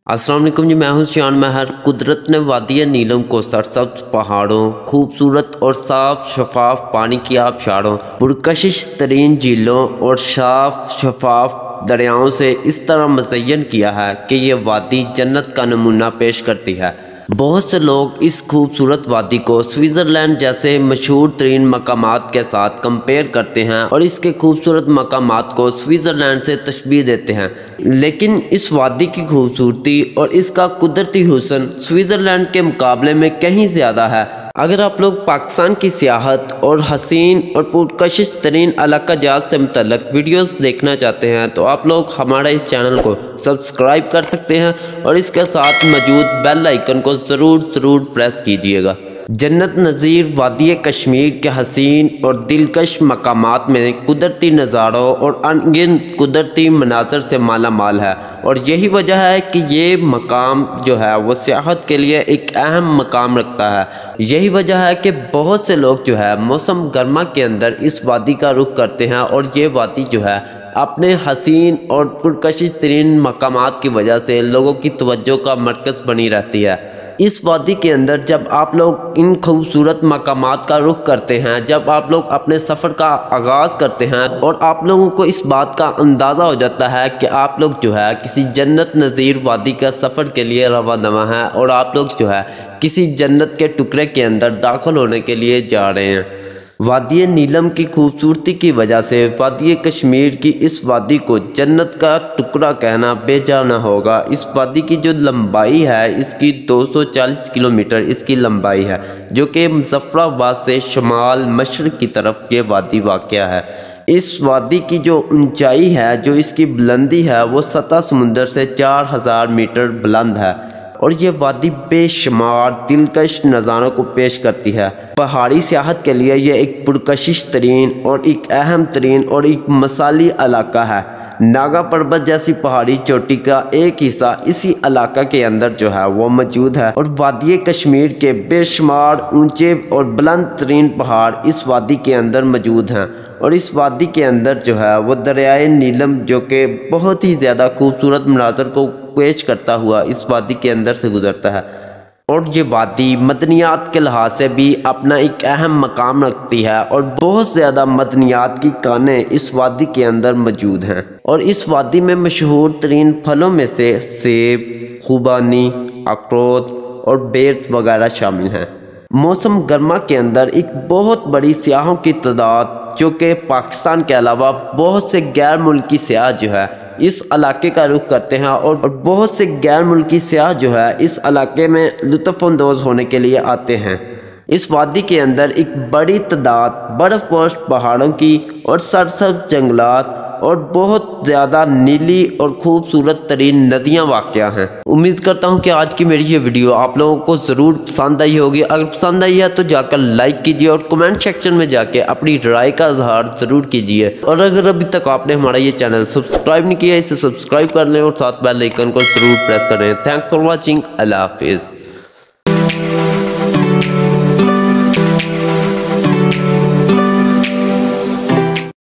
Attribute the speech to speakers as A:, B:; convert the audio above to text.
A: अस्सलाम वालेकुम जी, मैं हूं शान महर। कुदरत ने वादिया नीलम को सरसब्ज पहाड़ों, खूबसूरत और साफ शफाफ पानी की आबशारों, पुरकशिश तरीन झीलों और साफ शफाफ दरियाओं से इस तरह मुज़य्यन किया है कि ये वादी जन्नत का नमूना पेश करती है। बहुत से लोग इस खूबसूरत वादी को स्विट्ज़रलैंड जैसे मशहूर तरीन मकामात के साथ कंपेयर करते हैं और इसके खूबसूरत मकामात को स्विट्ज़रलैंड से तशबीह देते हैं, लेकिन इस वादी की खूबसूरती और इसका कुदरती हुस्न स्विट्ज़रलैंड के मुकाबले में कहीं ज़्यादा है। अगर आप लोग पाकिस्तान की सियाहत और हसीन और पुरकशिश तरीन इलाका जात से मुतल्लक वीडियोस देखना चाहते हैं तो आप लोग हमारा इस चैनल को सब्सक्राइब कर सकते हैं और इसके साथ मौजूद बेल आइकन को ज़रूर प्रेस कीजिएगा। जन्नत नज़ीर वादी कश्मीर के हसीन और दिलकश मकामात में कुदरती नज़ारों और अनगिनत कुदरती मनाज़र से माला माल है और यही वजह है कि ये मकाम जो है वो सियाहत के लिए एक अहम मकाम रखता है। यही वजह है कि बहुत से लोग जो है मौसम गर्मा के अंदर इस वादी का रुख करते हैं और ये वादी जो है अपने हसीन और पुरकशिश तरीन मकामात की वजह से लोगों की तवज्जो का मरकज़ बनी रहती है। इस वादी के अंदर जब आप लोग इन खूबसूरत मकामात का रुख करते हैं, जब आप लोग अपने सफ़र का आगाज़ करते हैं और आप लोगों को इस बात का अंदाज़ा हो जाता है कि आप लोग जो है किसी जन्नत नज़ीर वादी का सफ़र के लिए रवाना हैं और आप लोग जो है किसी जन्नत के टुकड़े के अंदर दाखिल होने के लिए जा रहे हैं। वादी नीलम की खूबसूरती की वजह से वादी कश्मीर की इस वादी को जन्नत का टुकड़ा कहना बेजा न होगा। इस वादी की जो लंबाई है इसकी 240 किलोमीटर इसकी लंबाई है, जो कि मुज़फ़्फ़राबाद से शमाल मशरक़ की तरफ ये वादी वाक़या है। इस वादी की जो ऊंचाई है, जो इसकी बुलंदी है, वो सतह समुंदर से 4000 मीटर बुलंद है और ये वादी बेशुमार दिलकश नज़ारों को पेश करती है। पहाड़ी सियाहत के लिए ये एक पुरकशिश तरीन और एक अहम तरीन और एक मसाली इलाका है। नागा पर्वत जैसी पहाड़ी चोटी का एक हिस्सा इसी इलाका के अंदर जो है वो मौजूद है और वादी कश्मीर के बेशुमार ऊंचे और बुलंद तरीन पहाड़ इस वादी के अंदर मौजूद हैं और इस वादी के अंदर जो है वो दरियाए नीलम, जो कि बहुत ही ज़्यादा खूबसूरत मनाज़र को पेश करता हुआ इस वादी के अंदर से गुजरता है। और ये वादी मदनियात के लिहाज से भी अपना एक अहम मकाम रखती है और बहुत ज़्यादा मदनियात की कानें इस वादी के अंदर मौजूद हैं और इस वादी में मशहूर तरीन फलों में से सेब, खुबानी, अखरोट और बेर वगैरह शामिल हैं। मौसम गर्मा के अंदर एक बहुत बड़ी सियाहों की तादाद, जो कि पाकिस्तान के अलावा बहुत से गैर मुल्की सियाह जो है इस इलाके का रुख करते हैं और बहुत से गैर मुल्की सियाह जो है इस इलाके में लुत्फ़अंदोज़ होने के लिए आते हैं। इस वादी के अंदर एक बड़ी तादाद बर्फ़पोश पहाड़ों की और सरसब्ज़ जंगलात और बहुत ज़्यादा नीली और खूबसूरत तरीन नदियाँ वाक़या हैं। उम्मीद करता हूँ कि आज की मेरी ये वीडियो आप लोगों को ज़रूर पसंद आई होगी। अगर पसंद आई है तो जाकर लाइक कीजिए और कमेंट सेक्शन में जाके अपनी राय का इजहार ज़रूर कीजिए। और अगर अभी तक आपने हमारा ये चैनल सब्सक्राइब नहीं किया, इसे सब्सक्राइब कर लें और साथ बेल आइकन को ज़रूर प्रेस करें। Thanks for watching. अल्लाह हाफिज़।